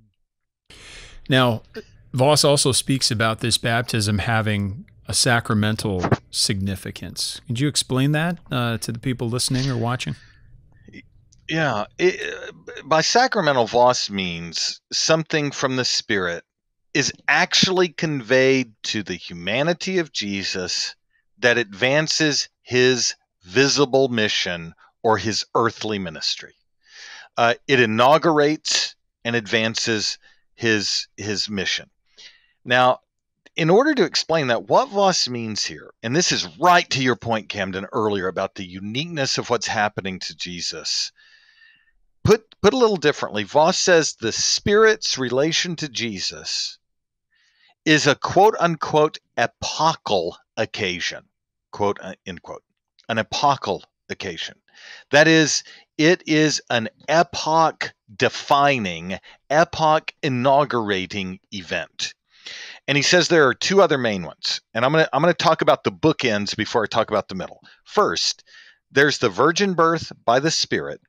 Now, Voss also speaks about this baptism having a sacramental significance. Could you explain that to the people listening or watching? Yeah, by sacramental, Voss means something from the Spirit is actually conveyed to the humanity of Jesus that advances his visible mission or his earthly ministry. It inaugurates and advances his mission. Now, in order to explain that, what Voss means here, and this is right to your point, Camden, earlier about the uniqueness of what's happening to Jesus. Put a little differently, Voss says the Spirit's relation to Jesus is a quote-unquote epochal occasion, quote, end quote, an epochal occasion. That is, it is an epoch-defining, epoch-inaugurating event. And he says there are two other main ones, and I'm gonna talk about the bookends before I talk about the middle. First, there's the virgin birth by the Spirit,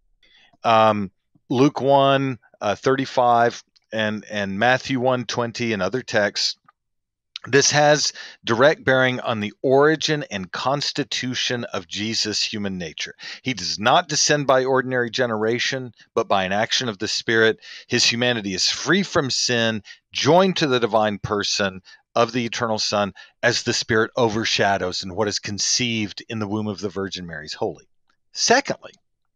Luke 1:35 and Matthew 1:20 and other texts. This has direct bearing on the origin and constitution of Jesus' human nature. He does not descend by ordinary generation, but by an action of the Spirit. His humanity is free from sin, joined to the divine person of the eternal Son, as the Spirit overshadows and what is conceived in the womb of the Virgin Mary is holy. Secondly,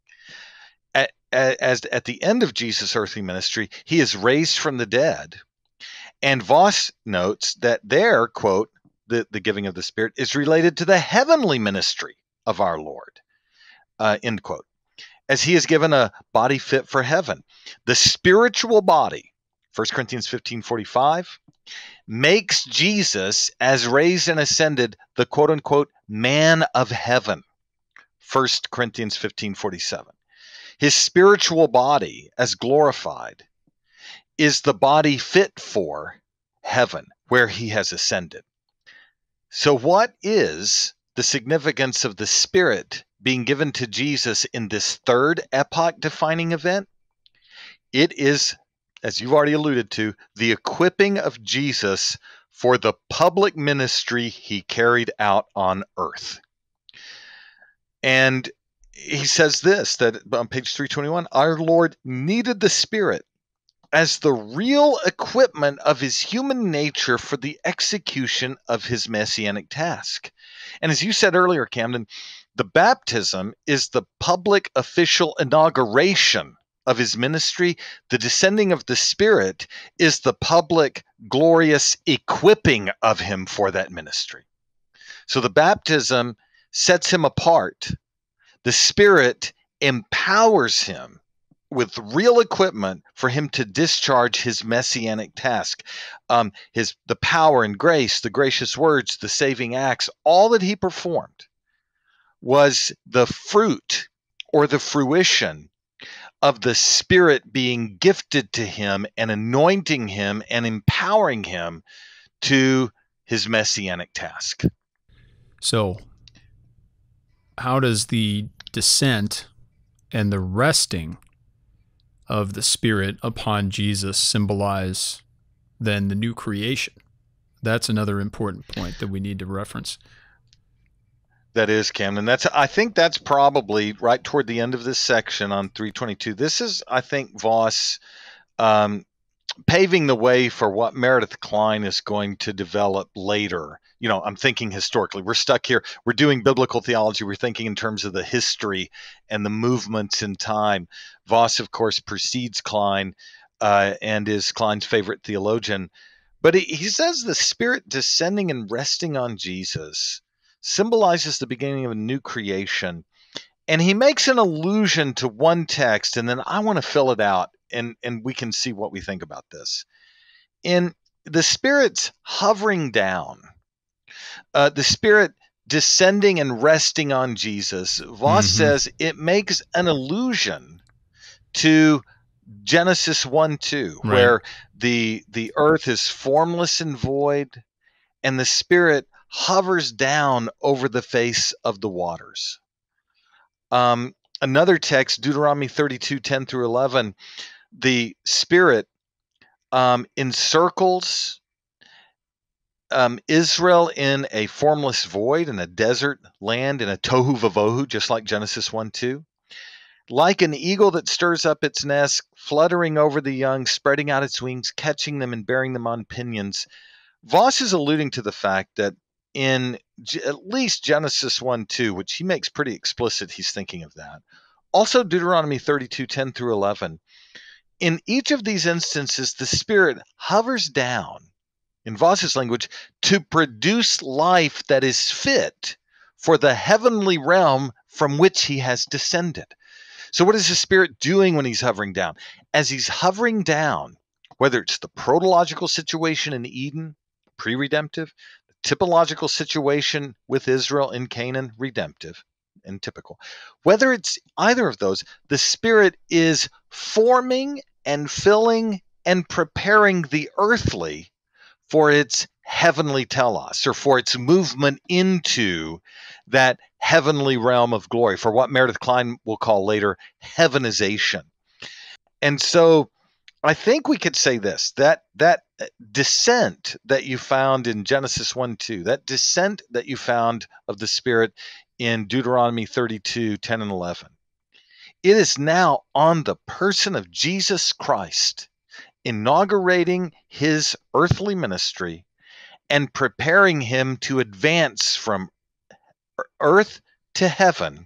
at the end of Jesus' earthly ministry, he is raised from the dead. And Voss notes that there, quote, the giving of the Spirit is related to the heavenly ministry of our Lord, end quote, as he is given a body fit for heaven. The spiritual body, 1 Corinthians 15:45, makes Jesus, as raised and ascended, the quote unquote man of heaven, 1 Corinthians 15:47. His spiritual body, as glorified, is the body fit for heaven, where he has ascended. So what is the significance of the Spirit being given to Jesus in this third epoch-defining event? It is, as you've already alluded to, the equipping of Jesus for the public ministry he carried out on earth. And he says this, that on page 321, our Lord needed the Spirit as the real equipment of his human nature for the execution of his messianic task. And as you said earlier, Camden, the baptism is the public official inauguration of his ministry, the descending of the Spirit is the public, glorious equipping of him for that ministry. So the baptism sets him apart. The Spirit empowers him with real equipment for him to discharge his messianic task. The power and grace, the gracious words, the saving acts, all that he performed was the fruit or the fruition of the Spirit being gifted to him and anointing him and empowering him to his messianic task. So, how does the descent and the resting of the Spirit upon Jesus symbolize then the new creation? That's another important point that we need to reference. That is, Camden. I think that's probably right toward the end of this section on 322. This is, I think, Voss paving the way for what Meredith Kline is going to develop later. You know, I'm thinking historically. We're stuck here. We're doing biblical theology. We're thinking in terms of the history and the movements in time. Voss, of course, precedes Kline and is Kline's favorite theologian. But he says the Spirit descending and resting on Jesus symbolizes the beginning of a new creation. And he makes an allusion to one text, and then I want to fill it out, and we can see what we think about this. In the Spirit's hovering down, the Spirit descending and resting on Jesus, Voss says it makes an allusion to Genesis 1:2, Right. where the earth is formless and void, and the Spirit hovers down over the face of the waters. Another text, Deuteronomy 32:10 through 11, the Spirit encircles Israel in a formless void, in a desert land, in a tohu vavohu, just like Genesis 1:2. Like an eagle that stirs up its nest, fluttering over the young, spreading out its wings, catching them and bearing them on pinions. Voss is alluding to the fact that in at least Genesis 1:2, which he makes pretty explicit, he's thinking of that. Also Deuteronomy 32:10 through 11. In each of these instances, the Spirit hovers down, in Voss's language, to produce life that is fit for the heavenly realm from which he has descended. So what is the Spirit doing when he's hovering down? As he's hovering down, whether it's the protological situation in Eden, pre-redemptive, the typological situation with Israel in Canaan, redemptive and typical. Whether it's either of those, the Spirit is forming and filling and preparing the earthly for its heavenly telos, or for its movement into that heavenly realm of glory, for what Meredith Kline will call later heavenization. And so I think we could say this, that descent that you found in Genesis 1:2, that descent that you found of the Spirit in Deuteronomy 32:10 and 11, it is now on the person of Jesus Christ, inaugurating his earthly ministry and preparing him to advance from earth to heaven,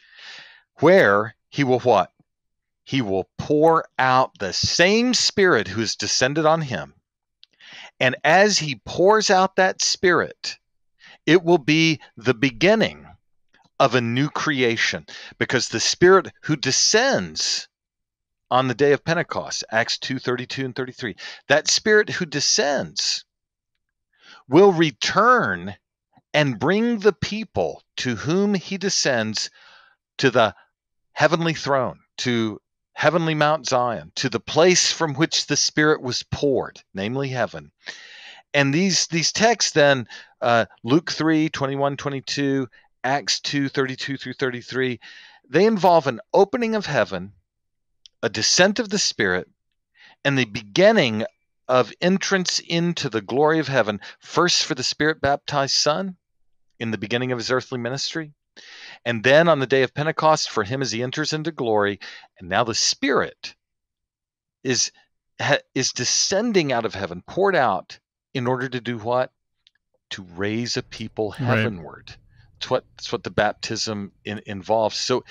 where he will what? He will pour out the same Spirit who has descended on him. And as he pours out that Spirit, it will be the beginning of a new creation, because the Spirit who descends on the day of Pentecost, Acts 2:32 and 33, that Spirit who descends will return and bring the people to whom he descends to the heavenly throne, to heavenly Mount Zion, to the place from which the Spirit was poured, namely heaven. And these texts then, Luke 3:21-22, Acts 2:32 through 33, they involve an opening of heaven, a descent of the Spirit, and the beginning of entrance into the glory of heaven, first for the Spirit-baptized Son in the beginning of his earthly ministry, and then on the day of Pentecost for him as he enters into glory. And now the Spirit is descending out of heaven, poured out in order to do what? To raise a people heavenward. Right. That's what the baptism involves. So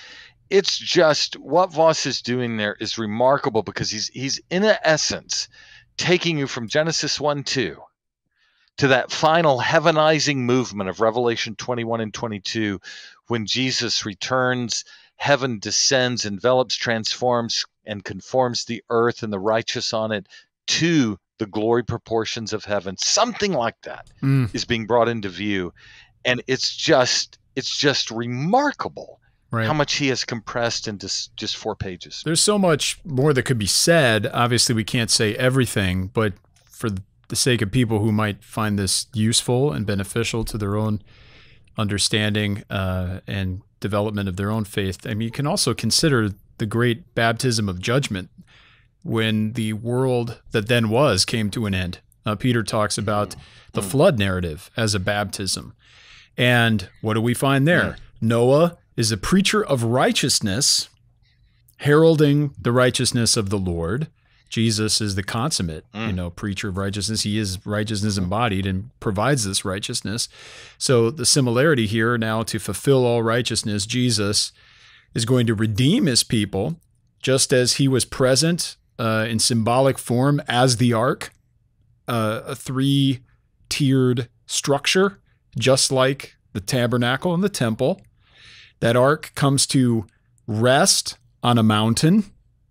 it's just what Voss is doing there is remarkable, because he's in essence taking you from Genesis 1-2 to that final heavenizing movement of Revelation 21 and 22, when Jesus returns, heaven descends, envelops, transforms, and conforms the earth and the righteous on it to the glory proportions of heaven. Something like that is being brought into view. And it's just remarkable how much he has compressed into just 4 pages. There's so much more that could be said. Obviously, we can't say everything, but for the sake of people who might find this useful and beneficial to their own understanding and development of their own faith, I mean, you can also consider the great baptism of judgment when the world that then was came to an end. Peter talks about the flood narrative as a baptism. And what do we find there? Noah is a preacher of righteousness, heralding the righteousness of the Lord. Jesus is the consummate, preacher of righteousness. He is righteousness embodied and provides this righteousness. So the similarity here now, to fulfill all righteousness, Jesus is going to redeem his people, just as he was present in symbolic form as the ark, a 3-tiered structure, just like the tabernacle and the temple. That ark comes to rest on a mountain,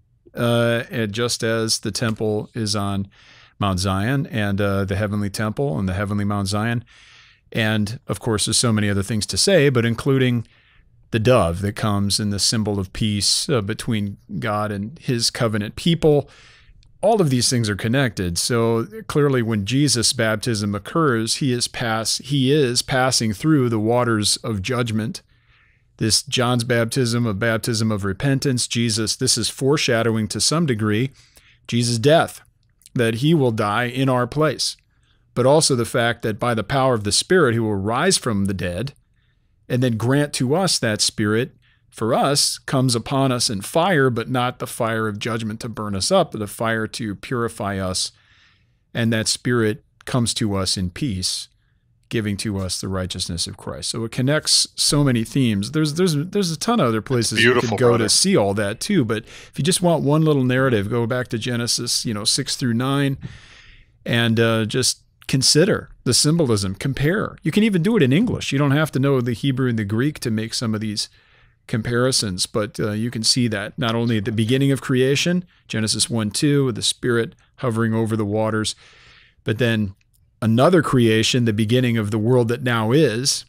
just as the temple is on Mount Zion, and the heavenly temple and the heavenly Mount Zion. And of course, there's so many other things to say, but including the dove that comes in the symbol of peace between God and his covenant people. All of these things are connected. So clearly, when Jesus' baptism occurs, he is passing through the waters of judgment. This John's baptism, a baptism of repentance. Jesus, this is foreshadowing to some degree Jesus' death, that he will die in our place, but also the fact that by the power of the Spirit, he will rise from the dead and then grant to us that Spirit. For us, comes upon us in fire, but not the fire of judgment to burn us up, but the fire to purify us. And that Spirit comes to us in peace, giving to us the righteousness of Christ. So it connects so many themes. There's a ton of other places you could go to see all that too. But if you just want one little narrative, go back to Genesis, 6-9, and just consider the symbolism. Compare. You can even do it in English. You don't have to know the Hebrew and the Greek to make some of these comparisons, but you can see that not only at the beginning of creation, Genesis 1-2, the Spirit hovering over the waters, but then another creation, the beginning of the world that now is,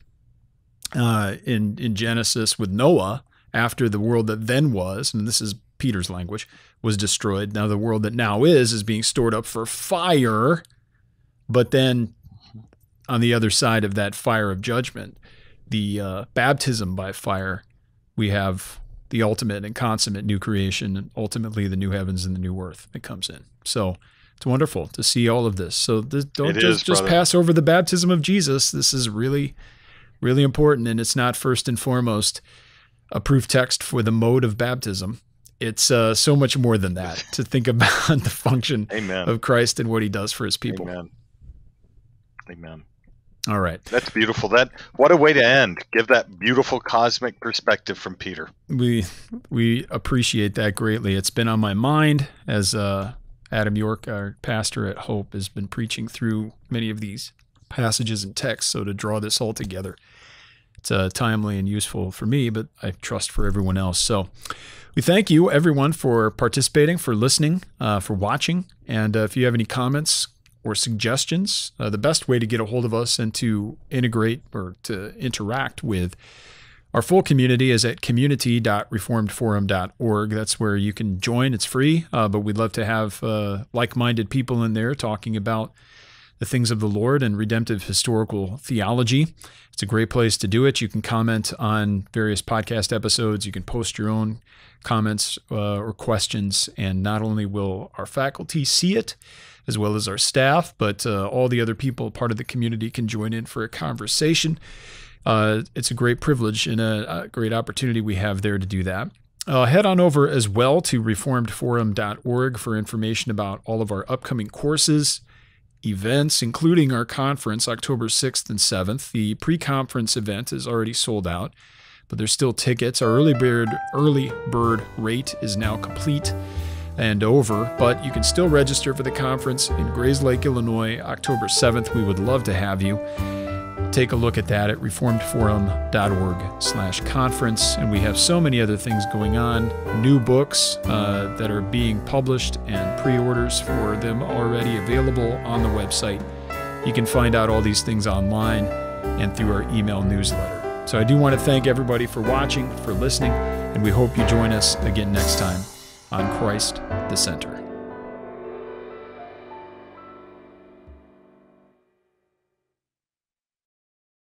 in Genesis with Noah, after the world that then was, and this is Peter's language, was destroyed. Now the world that now is being stored up for fire, but then on the other side of that fire of judgment, the baptism by fire, we have the ultimate and consummate new creation, and ultimately the new heavens and the new earth that comes in. So it's wonderful to see all of this. So don't just pass over the baptism of Jesus. This is really, really important, and it's not first and foremost a proof text for the mode of baptism. It's so much more than that, to think about the function of Christ and what he does for his people. Amen. All right. That's beautiful. What a way to end. Give that beautiful cosmic perspective from Peter. We appreciate that greatly. It's been on my mind as Adam York, our pastor at Hope, has been preaching through many of these passages and texts. So to draw this all together, it's timely and useful for me, but I trust for everyone else. So we thank you, everyone, for participating, for listening, for watching. And if you have any comments or suggestions, the best way to get a hold of us and to integrate or to interact with our full community is at community.reformedforum.org. That's where you can join. It's free, but we'd love to have like-minded people in there talking about the things of the Lord and redemptive historical theology. It's a great place to do it. You can comment on various podcast episodes. You can post your own comments or questions, and not only will our faculty see it, as well as our staff, but all the other people part of the community can join in for a conversation. It's a great privilege and a great opportunity we have there to do that. Head on over as well to reformedforum.org for information about all of our upcoming courses, events, including our conference, October 6th and 7th. The pre-conference event is already sold out, but there's still tickets. Our early bird rate is now complete and over, but you can still register for the conference in Grays Lake, Illinois, October 7th. We would love to have you. Take a look at that at reformedforum.org/conference. And we have so many other things going on, new books that are being published and pre-orders for them already available on the website. You can find out all these things online and through our email newsletter. So I do want to thank everybody for watching, for listening, and we hope you join us again next time on Christ the Center.